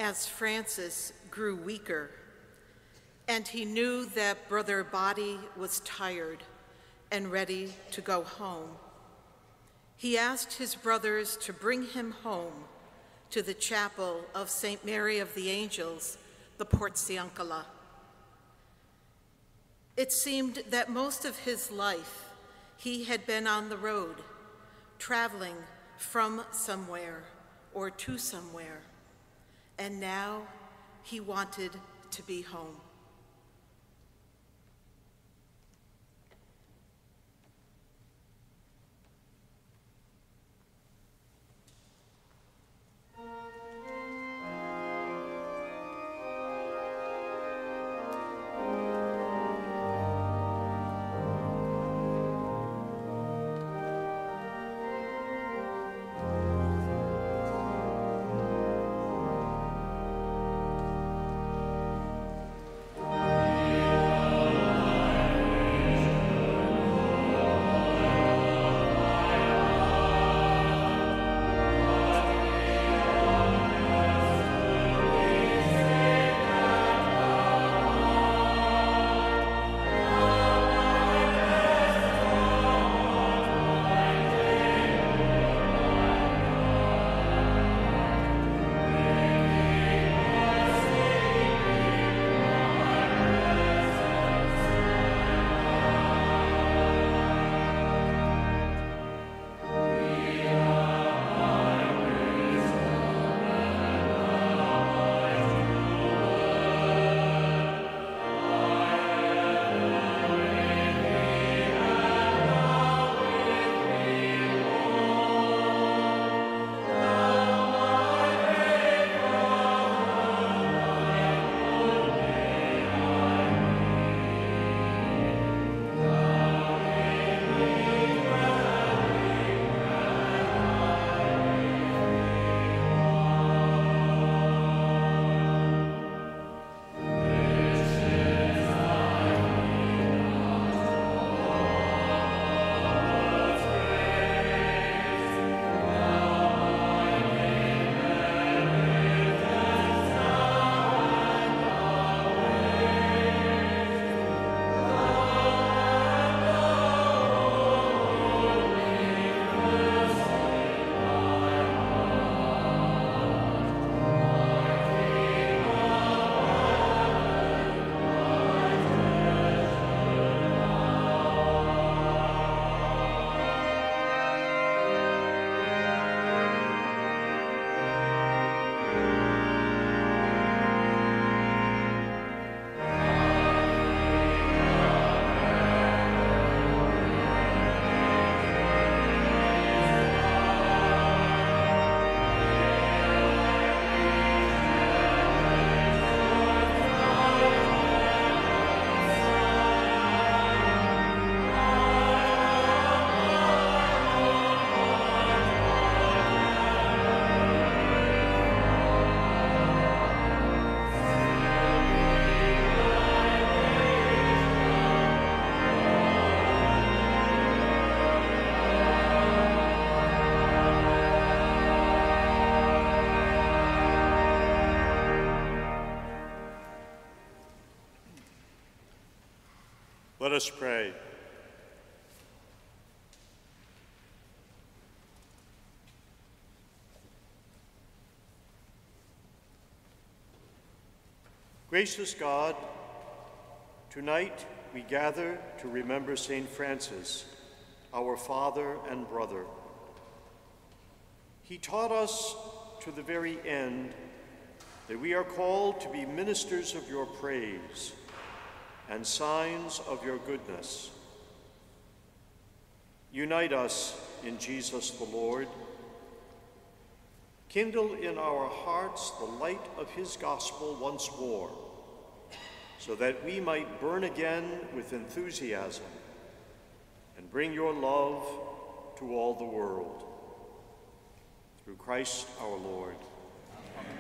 As Francis grew weaker, and he knew that Brother Body was tired and ready to go home, he asked his brothers to bring him home to the chapel of St. Mary of the Angels, the Porziuncola. It seemed that most of his life he had been on the road, traveling from somewhere or to somewhere, and now he wanted to be home. Let us pray. Gracious God, tonight we gather to remember St. Francis, our father and brother. He taught us to the very end that we are called to be ministers of your praise and signs of your goodness. Unite us in Jesus the Lord. Kindle in our hearts the light of his gospel once more, so that we might burn again with enthusiasm and bring your love to all the world. Through Christ our Lord. Amen.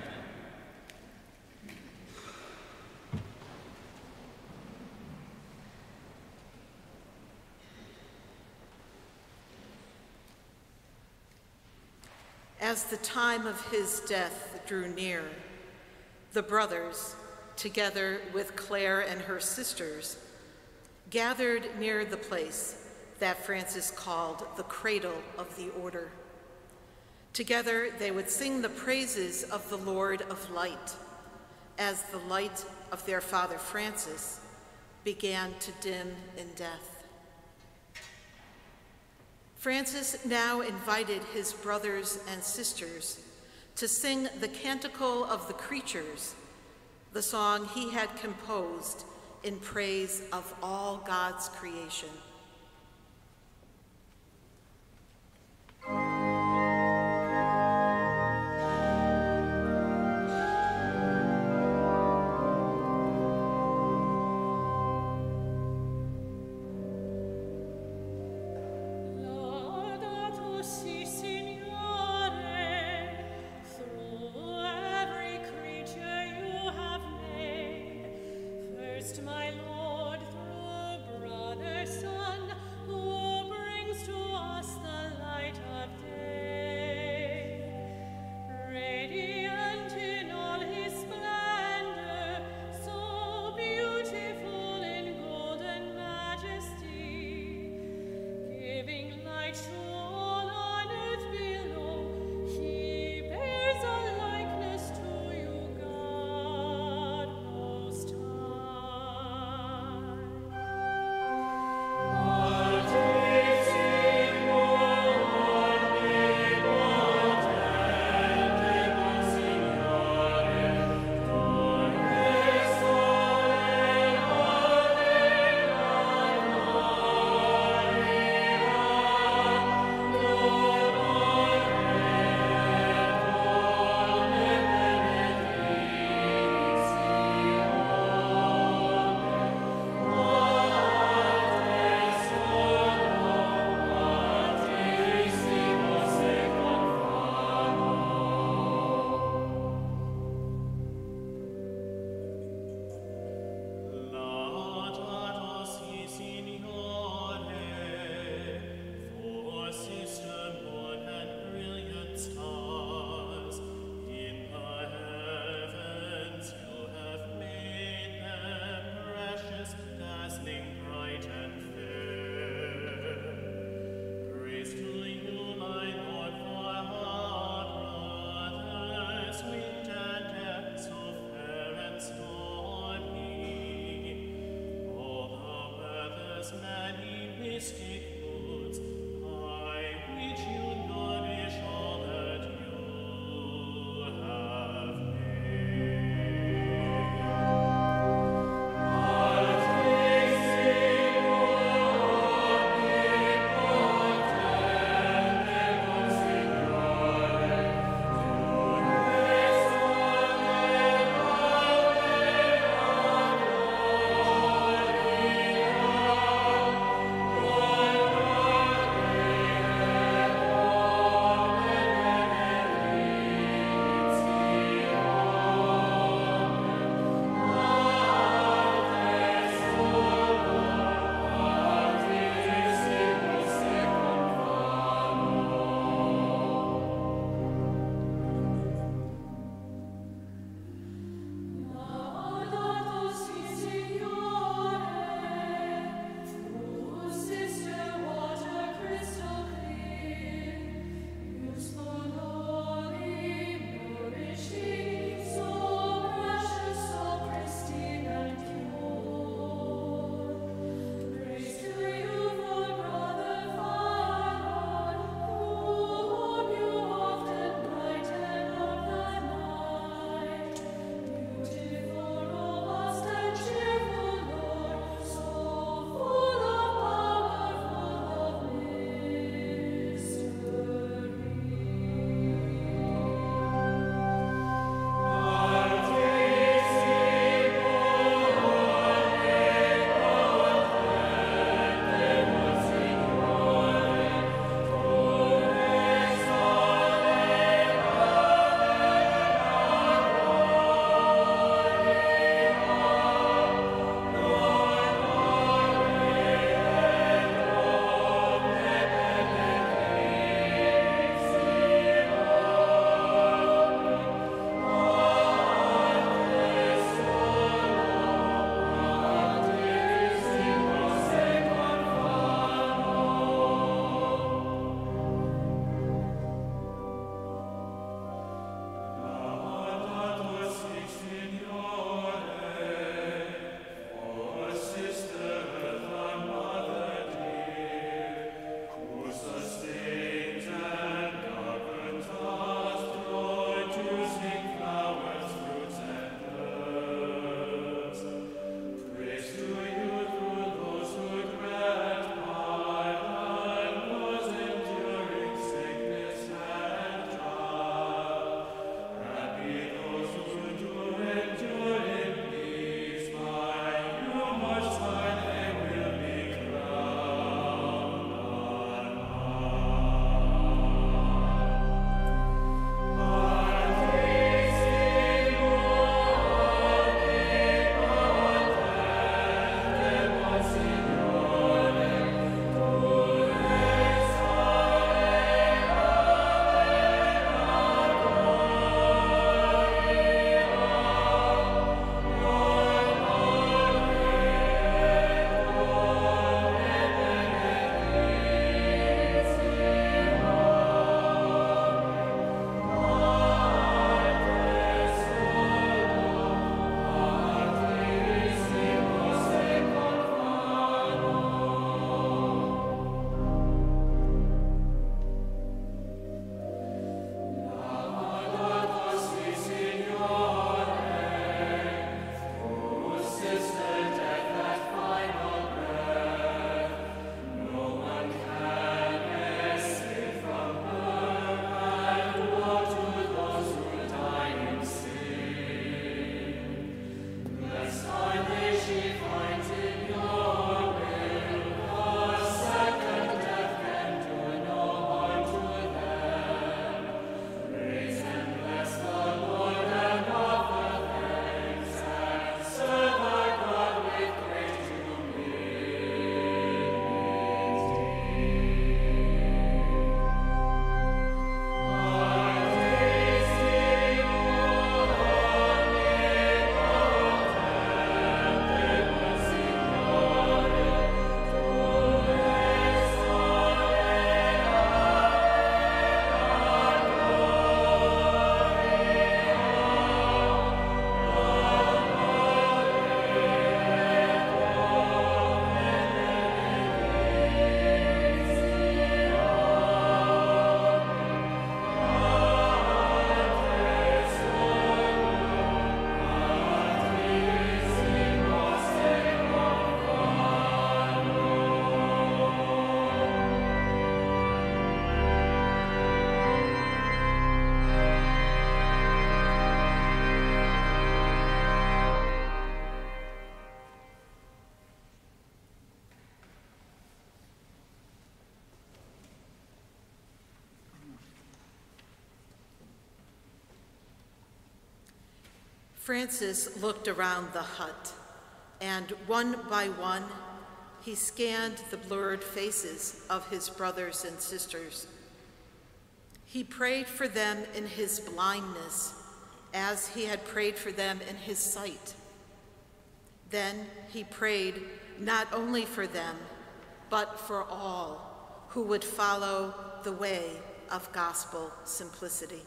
As the time of his death drew near, The brothers, together with Claire and her sisters, gathered near the place that Francis called the cradle of the order. Together they would sing the praises of the Lord of Light, as the light of their father Francis began to dim in death. Francis now invited his brothers and sisters to sing the Canticle of the Creatures, the song he had composed in praise of all God's creation. My Lord, through brother, Son, who brings to us the light of day. Radiant in all his splendor, so beautiful in golden majesty, giving light to all on earth below, he bears a likeness to you, God Most High. Lord. Francis looked around the hut, and one by one, he scanned the blurred faces of his brothers and sisters. He prayed for them in his blindness, as he had prayed for them in his sight. Then he prayed not only for them, but for all who would follow the way of gospel simplicity.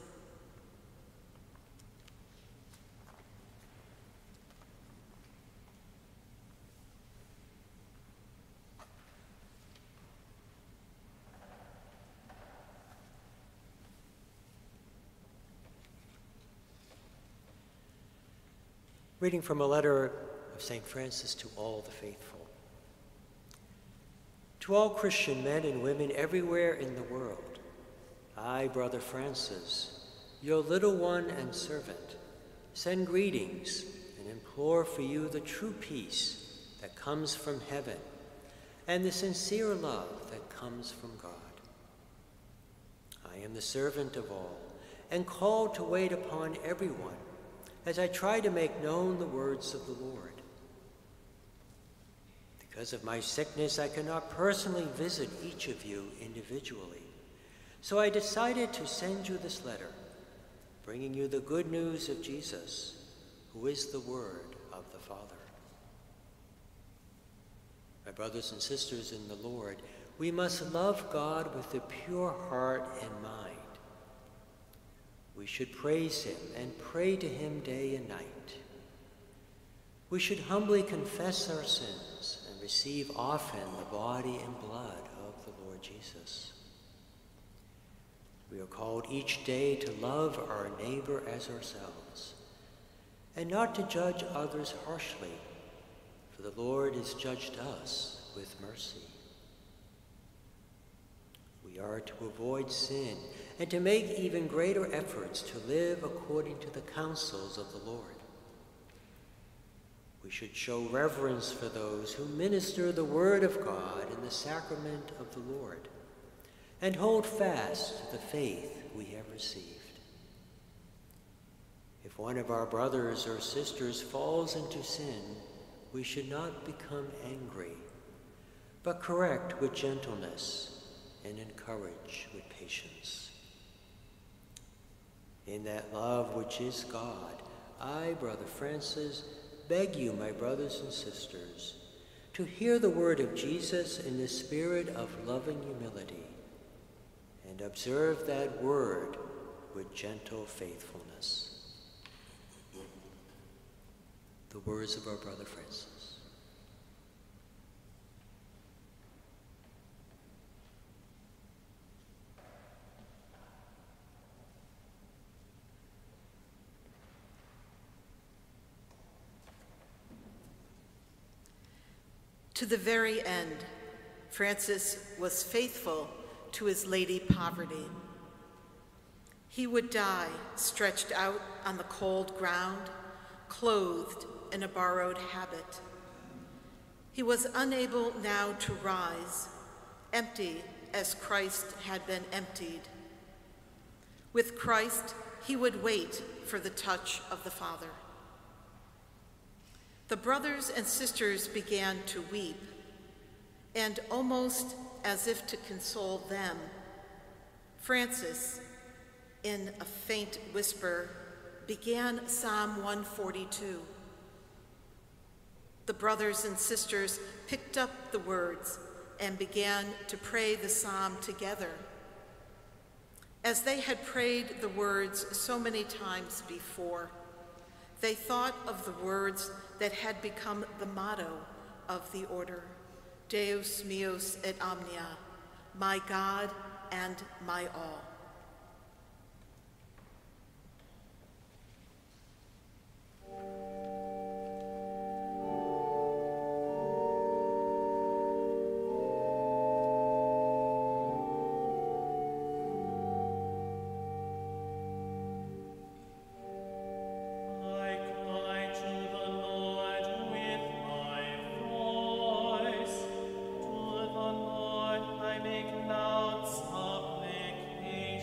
Reading from a letter of St. Francis to all the faithful. To all Christian men and women everywhere in the world, I, Brother Francis, your little one and servant, send greetings and implore for you the true peace that comes from heaven and the sincere love that comes from God. I am the servant of all and called to wait upon everyone as I try to make known the words of the Lord. Because of my sickness, I cannot personally visit each of you individually. So I decided to send you this letter, bringing you the good news of Jesus, who is the Word of the Father. My brothers and sisters in the Lord, we must love God with a pure heart and mind. We should praise him and pray to him day and night. We should humbly confess our sins and receive often the body and blood of the Lord Jesus. We are called each day to love our neighbor as ourselves and not to judge others harshly, for the Lord has judged us with mercy. We are to avoid sin and to make even greater efforts to live according to the counsels of the Lord. We should show reverence for those who minister the word of God in the sacrament of the Lord and hold fast to the faith we have received. If one of our brothers or sisters falls into sin, we should not become angry, but correct with gentleness and encourage with patience. In that love which is God, I, Brother Francis, beg you, my brothers and sisters, to hear the word of Jesus in the spirit of loving humility and observe that word with gentle faithfulness. The words of our Brother Francis. To the very end, Francis was faithful to his Lady Poverty. He would die stretched out on the cold ground, clothed in a borrowed habit. He was unable now to rise, empty as Christ had been emptied. With Christ, he would wait for the touch of the Father. The brothers and sisters began to weep, and almost as if to console them, Francis, in a faint whisper, began Psalm 142. The brothers and sisters picked up the words and began to pray the psalm together. As they had prayed the words so many times before, they thought of the words that had become the motto of the order, Deus meus et omnia, my God and my all. Make loud supplication.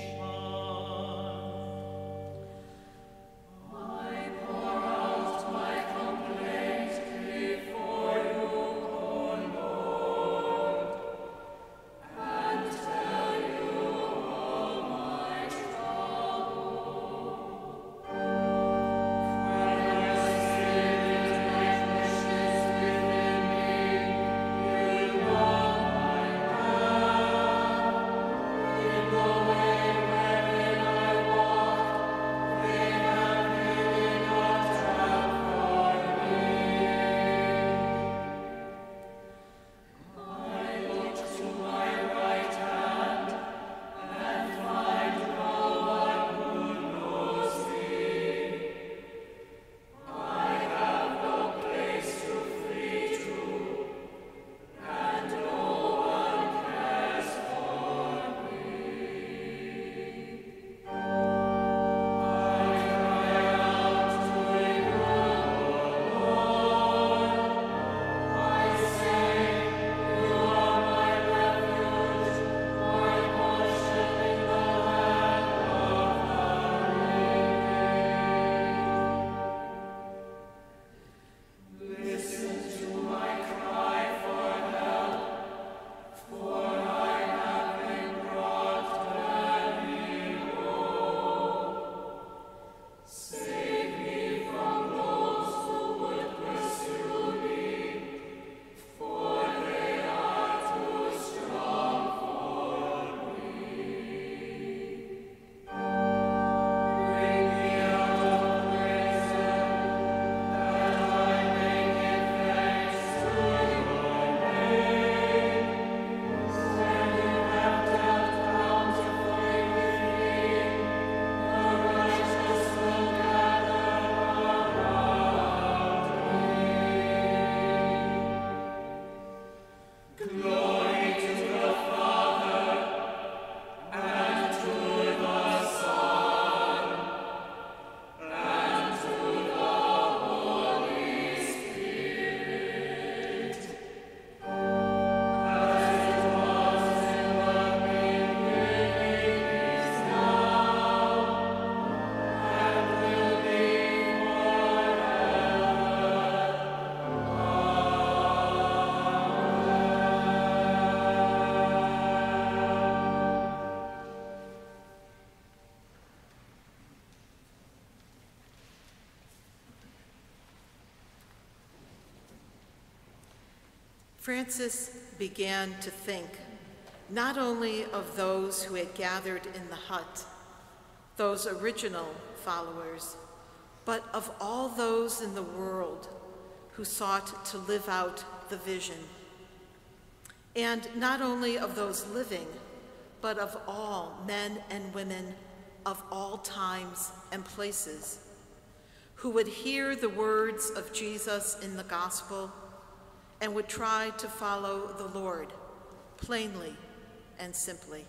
Francis began to think not only of those who had gathered in the hut, those original followers, but of all those in the world who sought to live out the vision. And not only of those living, but of all men and women of all times and places, who would hear the words of Jesus in the gospel and would try to follow the Lord plainly and simply.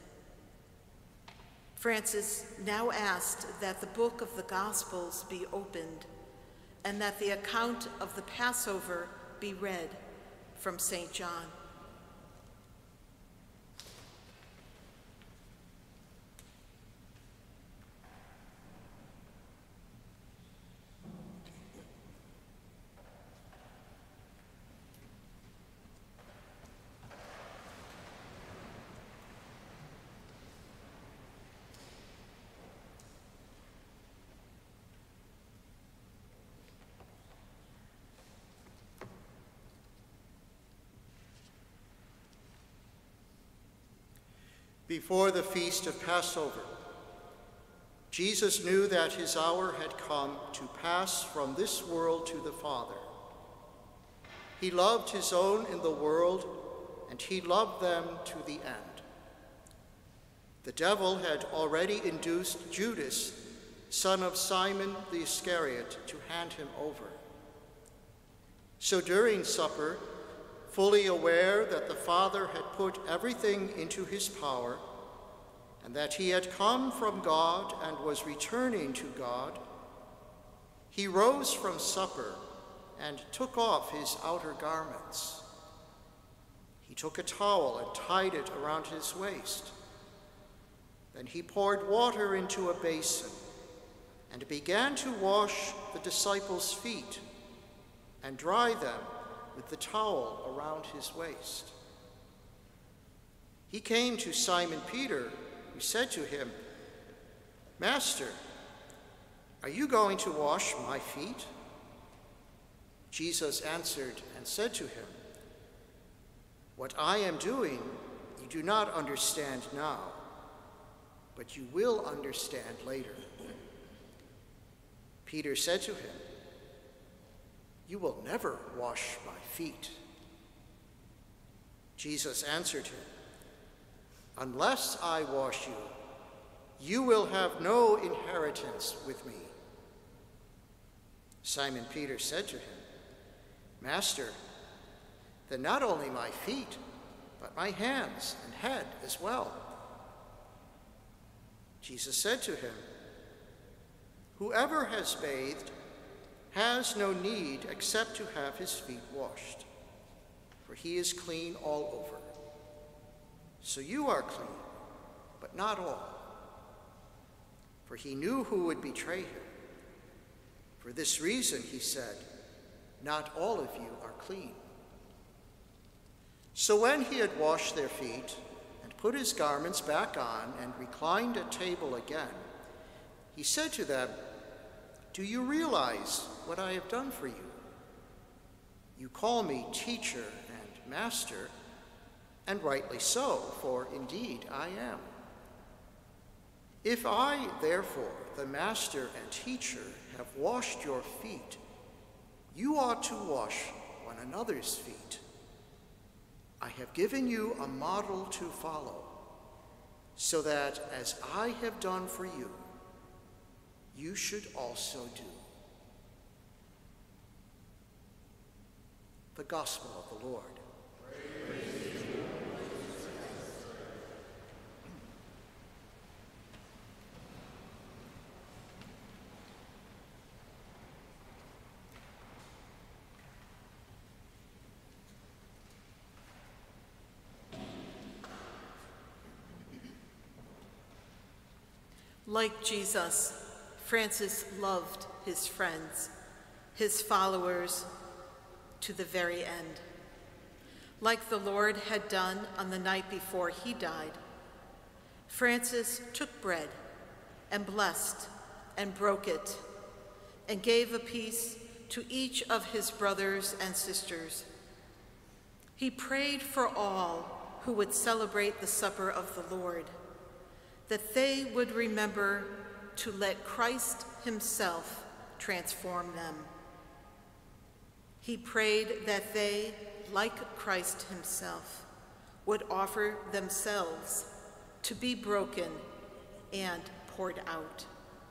Francis now asked that the book of the Gospels be opened and that the account of the Passover be read from St. John. Before the feast of Passover, Jesus knew that his hour had come to pass from this world to the Father. He loved his own in the world, and he loved them to the end. The devil had already induced Judas, son of Simon the Iscariot, to hand him over. So during supper, fully aware that the Father had put everything into his power, and that he had come from God and was returning to God, he rose from supper and took off his outer garments. He took a towel and tied it around his waist. Then he poured water into a basin and began to wash the disciples' feet and dry them with the towel around his waist. He came to Simon Peter, who said to him, "Master, are you going to wash my feet?" Jesus answered and said to him, "What I am doing you do not understand now, but you will understand later." Peter said to him, "You will never wash my feet." Jesus answered him, "Unless I wash you, you will have no inheritance with me." Simon Peter said to him, "Master, then not only my feet, but my hands and head as well." Jesus said to him, "Whoever has bathed has no need except to have his feet washed, for he is clean all over. So you are clean, but not all." For he knew who would betray him. For this reason he said, "Not all of you are clean." So when he had washed their feet and put his garments back on and reclined at table again, he said to them, "Do you realize what I have done for you? You call me teacher and master, and rightly so, for indeed I am. If I, therefore, the master and teacher, have washed your feet, you ought to wash one another's feet. I have given you a model to follow, so that as I have done for you, you should also do." The Gospel of the Lord. Like Jesus, Francis loved his friends, his followers, to the very end. Like the Lord had done on the night before he died, Francis took bread and blessed and broke it and gave a piece to each of his brothers and sisters. He prayed for all who would celebrate the supper of the Lord, that they would remember to let Christ himself transform them. He prayed that they, like Christ himself, would offer themselves to be broken and poured out.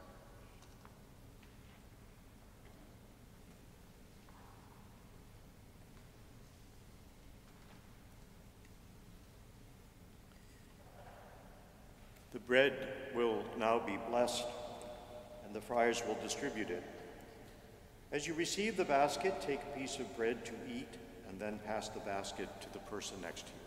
The bread will now be blessed, and the friars will distribute it. As you receive the basket, take a piece of bread to eat, and then pass the basket to the person next to you.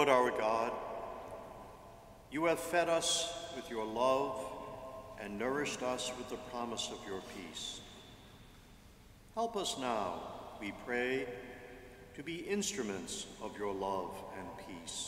Lord our God, you have fed us with your love and nourished us with the promise of your peace. Help us now, we pray, to be instruments of your love and peace.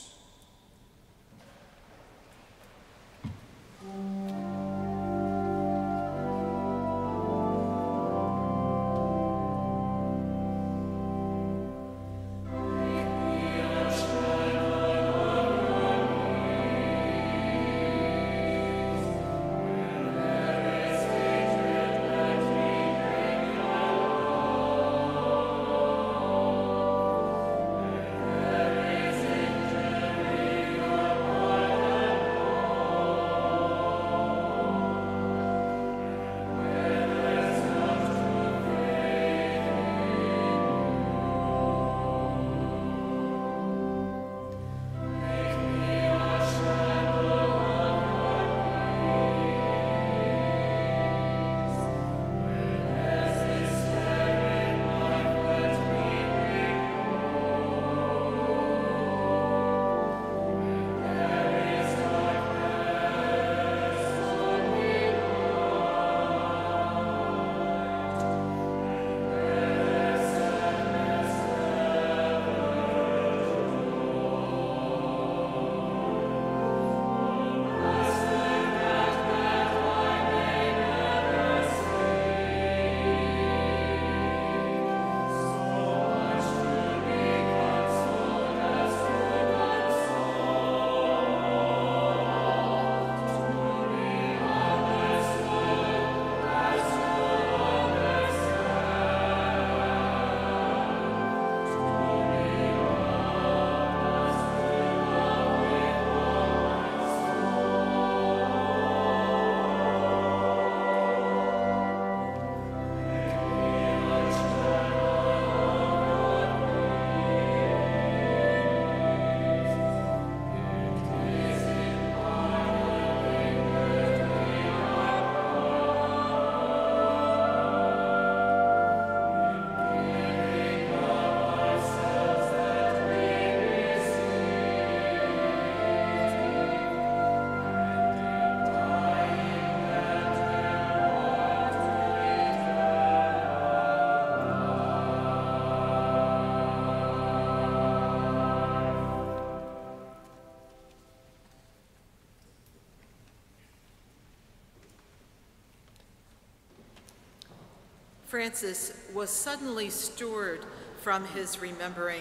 Francis was suddenly stirred from his remembering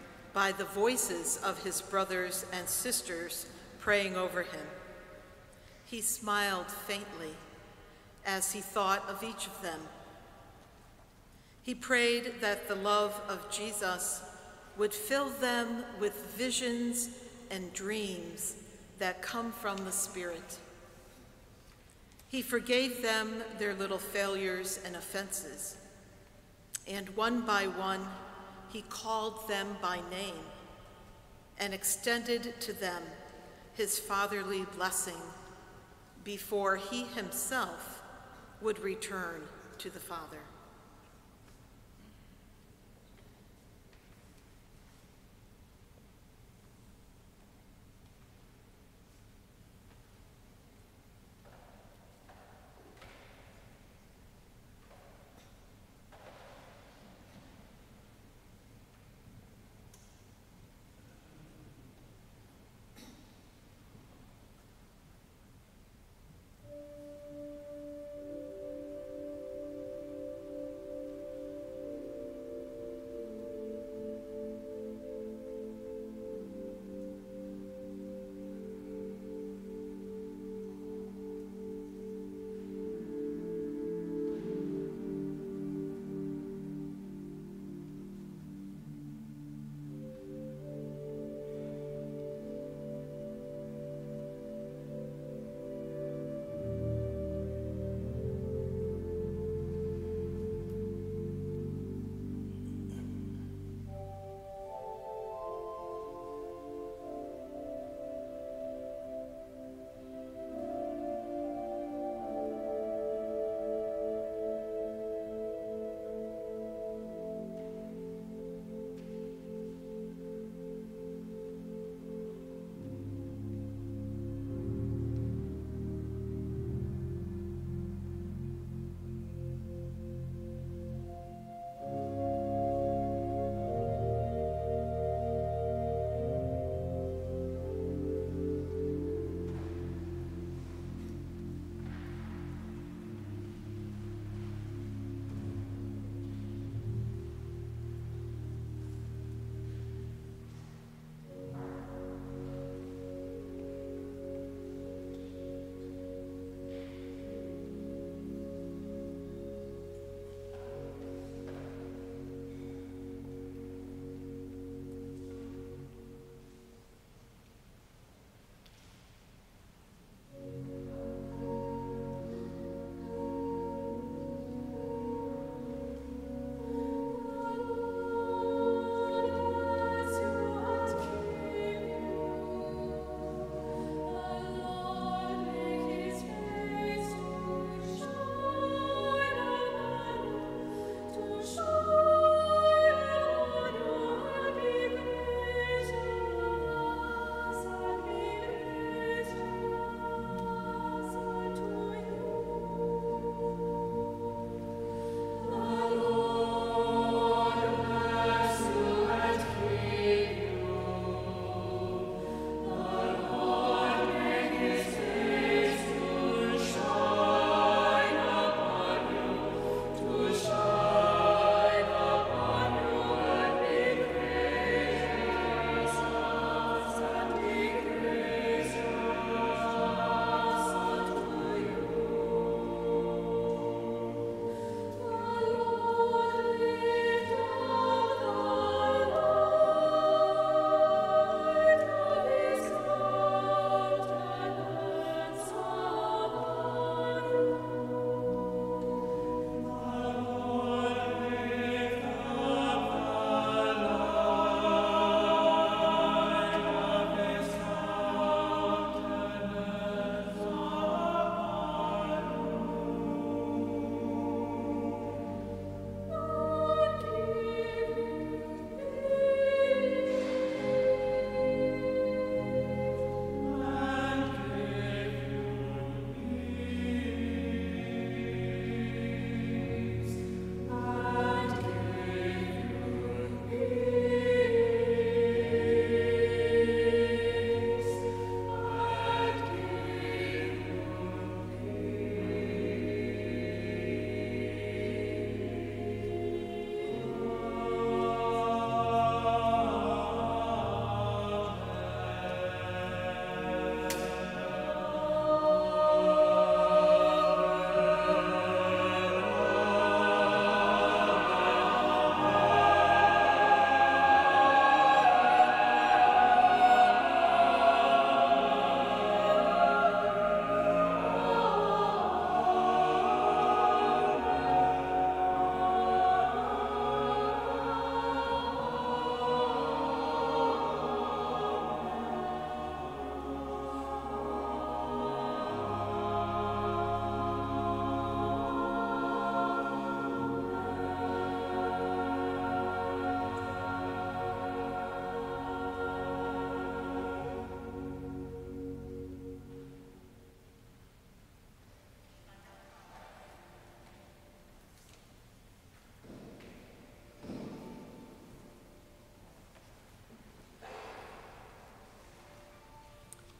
by the voices of his brothers and sisters praying over him. He smiled faintly as he thought of each of them. He prayed that the love of Jesus would fill them with visions and dreams that come from the Spirit. He forgave them their little failures and offenses, and one by one, he called them by name and extended to them his fatherly blessing before he himself would return to the Father.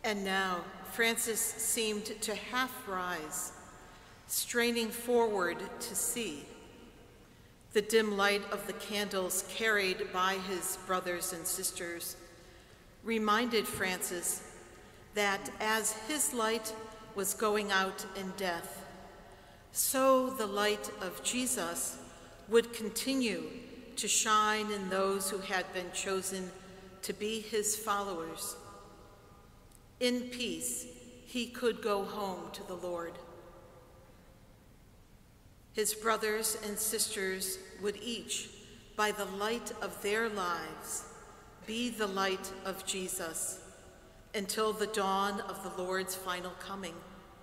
And now Francis seemed to half rise, straining forward to see. The dim light of the candles carried by his brothers and sisters reminded Francis that as his light was going out in death, so the light of Jesus would continue to shine in those who had been chosen to be his followers. In peace, he could go home to the Lord. His brothers and sisters would each, by the light of their lives, be the light of Jesus until the dawn of the Lord's final coming.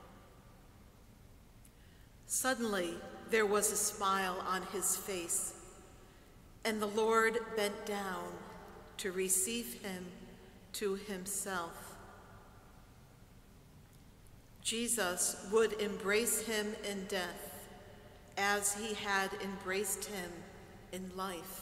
Suddenly, there was a smile on his face, and the Lord bent down to receive him to himself. Jesus would embrace him in death as he had embraced him in life.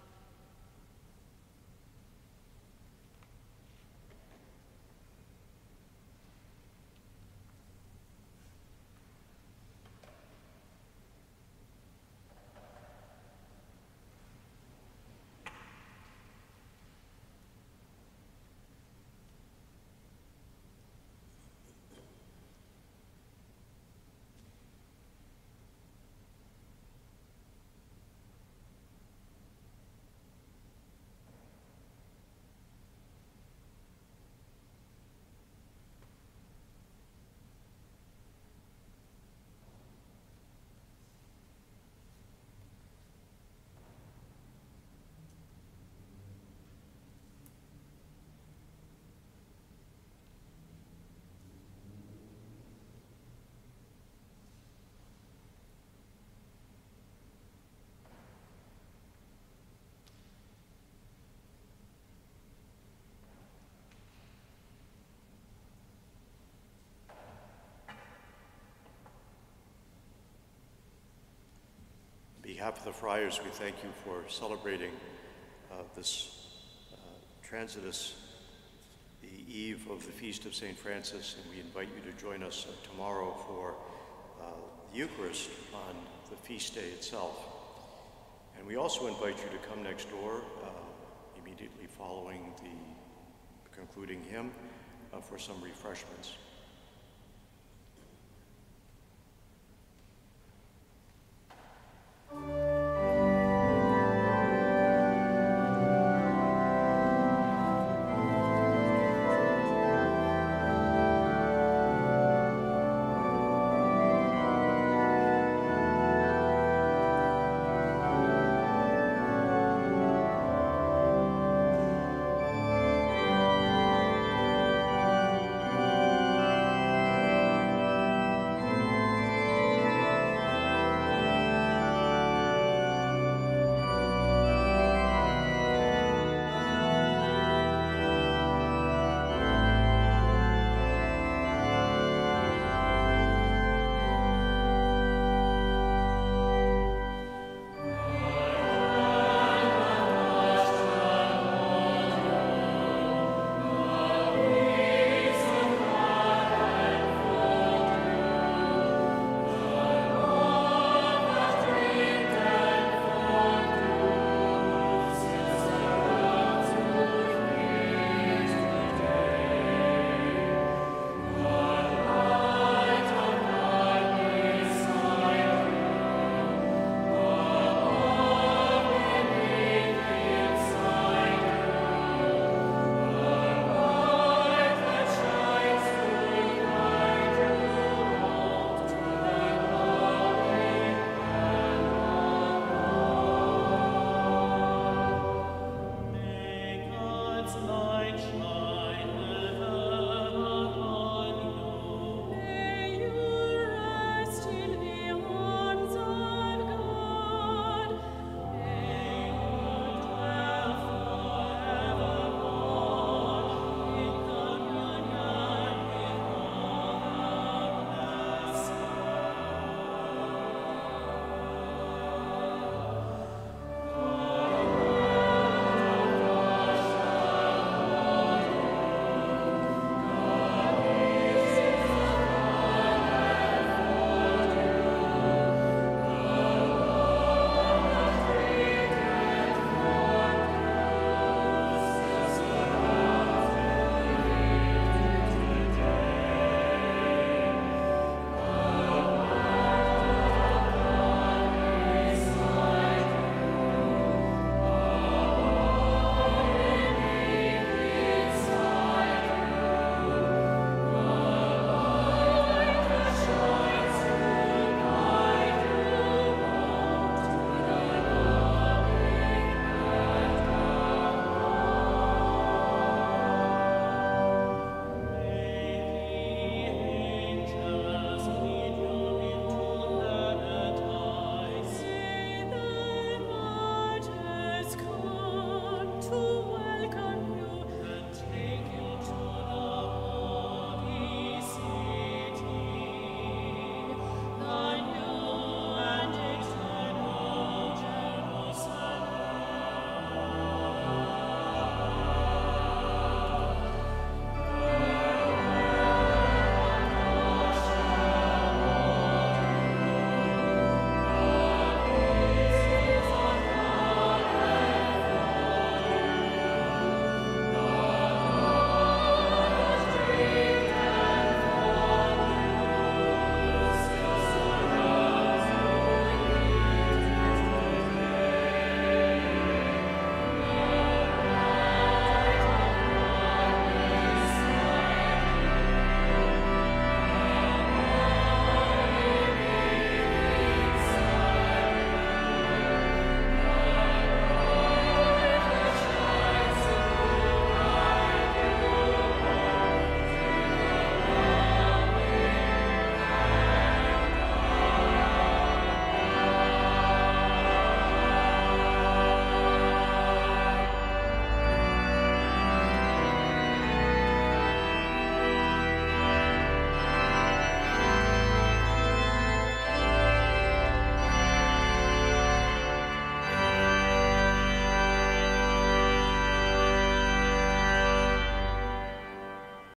On behalf of the friars, we thank you for celebrating this Transitus, the eve of the feast of St. Francis, and we invite you to join us tomorrow for the Eucharist on the feast day itself. And we also invite you to come next door immediately following the concluding hymn for some refreshments.